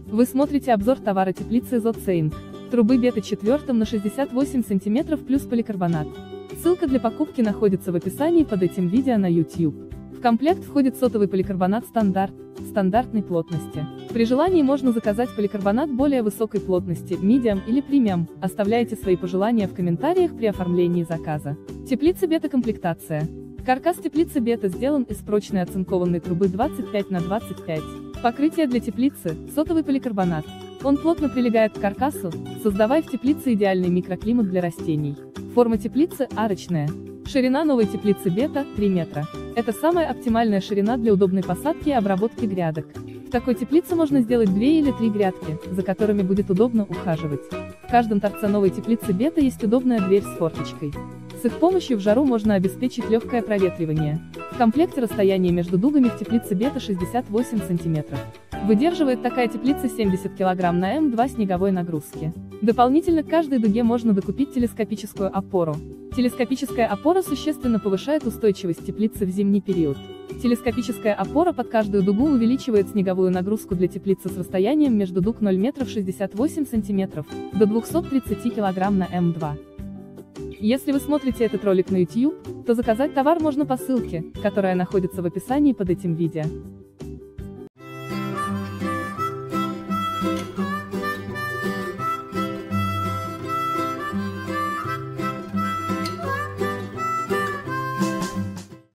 Вы смотрите обзор товара теплицы ZOCEINC. Трубы бета 4 на 68 см плюс поликарбонат. Ссылка для покупки находится в описании под этим видео на YouTube. В комплект входит сотовый поликарбонат стандарт, стандартной плотности. При желании можно заказать поликарбонат более высокой плотности, medium или premium. Оставляйте свои пожелания в комментариях при оформлении заказа. Теплица бета комплектация. Каркас теплицы бета сделан из прочной оцинкованной трубы 25 на 25. Покрытие для теплицы – сотовый поликарбонат. Он плотно прилегает к каркасу, создавая в теплице идеальный микроклимат для растений. Форма теплицы – арочная. Ширина новой теплицы бета – 3 метра. Это самая оптимальная ширина для удобной посадки и обработки грядок. В такой теплице можно сделать 2 или 3 грядки, за которыми будет удобно ухаживать. В каждом торце новой теплицы бета есть удобная дверь с форточкой. С их помощью в жару можно обеспечить легкое проветривание. В комплекте расстояние между дугами в теплице бета 68 см. Выдерживает такая теплица 70 кг на М2 снеговой нагрузки. Дополнительно к каждой дуге можно докупить телескопическую опору. Телескопическая опора существенно повышает устойчивость теплицы в зимний период. Телескопическая опора под каждую дугу увеличивает снеговую нагрузку для теплицы с расстоянием между дуг 0 метров 68 см до 230 кг на М2. Если вы смотрите этот ролик на YouTube, то заказать товар можно по ссылке, которая находится в описании под этим видео.